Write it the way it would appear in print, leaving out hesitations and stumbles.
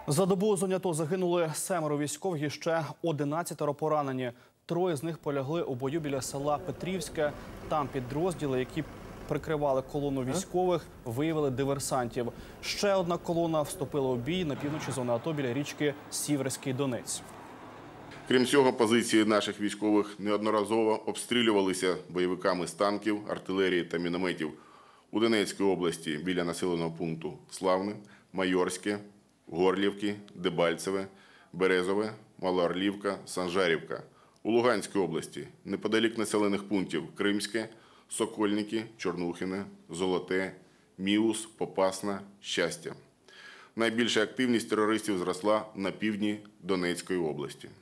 За добу у зоні АТО загинули 7 військових і ще 11 поранені. 3 з них полягли у бою біля села Петрівське. Там підрозділи, які прикривали колону військових, виявили диверсантів. Ще одна колона вступила у бій на півночі зони АТО біля річки Сіверський Донець. Крім цього, позиції наших військових неодноразово обстрілювалися бойовиками з танків, артилерії та мінометів у Донецькій області біля населеного пункту Славне, Майорське, Горлівки, Дебальцеве, Березове, Малоорлівка, Санжарівка. У Луганській області неподалік населених пунктів Кримське, Сокольники, Чорнухине, Золоте, Міус, Попасна, Щастя. Найбільша активність терористів зросла на півдні Донецької області.